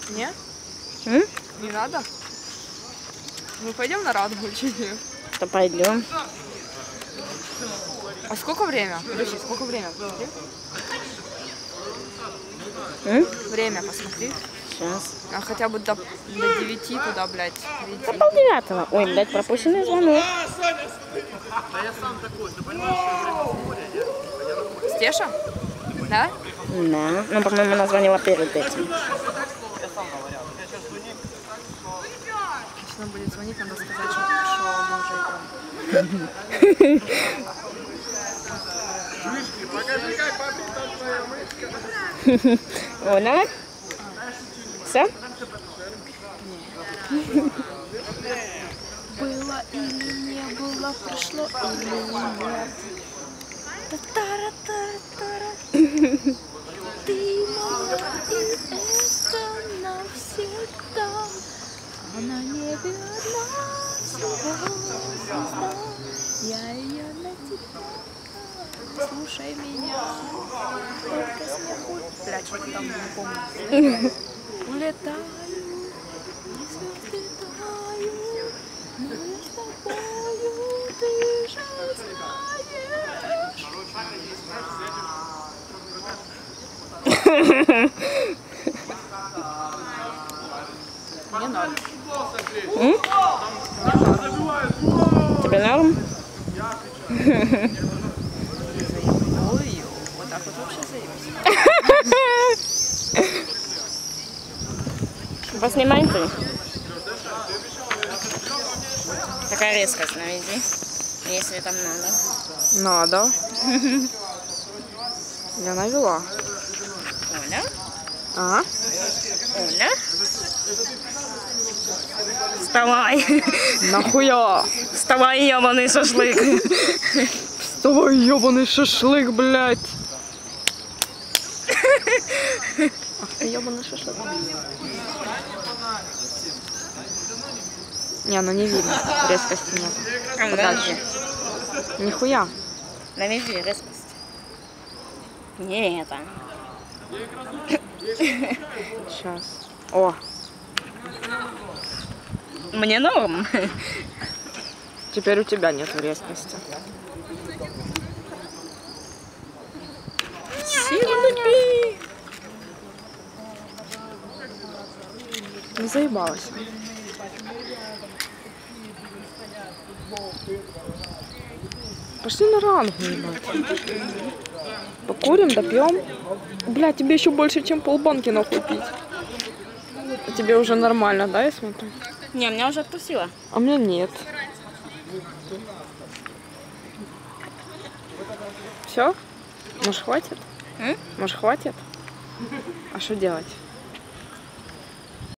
Нет? М? Не надо? Мы пойдем на Радугу или что? То пойдем. А сколько время? Подожди, сколько время? Посмотри. М? Время посмотри. Сейчас. А хотя бы до 9 туда, блядь, До прийти. 8:30. Ой, блядь, пропущенный звонок. Стеша? Да? Да. Ну, по-моему, она звонила перед этим. Если она будет звонить, надо сказать, что мы уже идем. Покажи, как побрита твоя мышка. Оля? Все? Было или не было, пришло или нет. Та-тара-тара-тара. Ты моя, и это навсегда. А на небе одна всего звезда. Я ее на тебя. Слушай меня. Только смеху. Бля, что-то там не помню. Улетаю, и звезды тают. Мы с тобою, ты же знаешь. Не надо. М? Тебе норм? Ой, вот так вот вообще заебись. Поснимай ты. Такая резкость наведи, если там надо. Надо. Я навела. Оля? А? Оля? Вставай! Нахуя? Вставай, ебаный шашлык! Вставай, ебаный шашлык, блядь. Ах ты ебаный шашлык. Не, ну не видно. Резкости нет. Подальше. Нихуя. Наведи резкость. Не это. Сейчас. О, Мне норм. теперь у тебя нету резкости. Не заебалась. Пошли на рангу, ебать. Покурим, допьем. Бля, тебе еще больше, чем полбанки нахуй пить. А тебе уже нормально, да, я смотрю? Не, меня уже откусила. А мне нет. Все? Может, хватит? М? Может, хватит? А что делать?